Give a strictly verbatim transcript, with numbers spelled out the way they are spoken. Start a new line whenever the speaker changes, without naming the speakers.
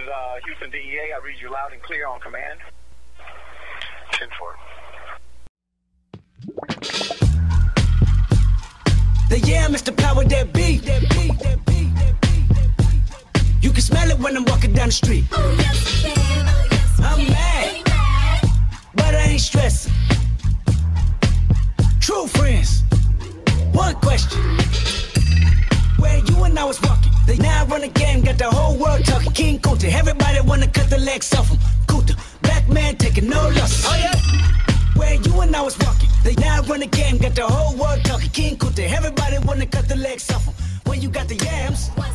is uh, Houston D E A. I read you loud and clear on command. ten four.
The yeah, Mister Power, that beat, that beat, that beat, that beat, that beat. You can smell it when I'm walking down the street.
Oh, yes, you can. Oh, yes, you
I'm
can.
mad,
mad,
but I ain't stressing. True friends, one question. Where you and I was walking, they now run the game, got the whole world talking. King Kunta, everybody wanna cut the legs off him. Kunta, black man taking no losses. Oh yeah. Where you and I was walking, they now run the game, got the whole world talking. King Kunta, everybody wanna cut the legs off him. When you got the yams.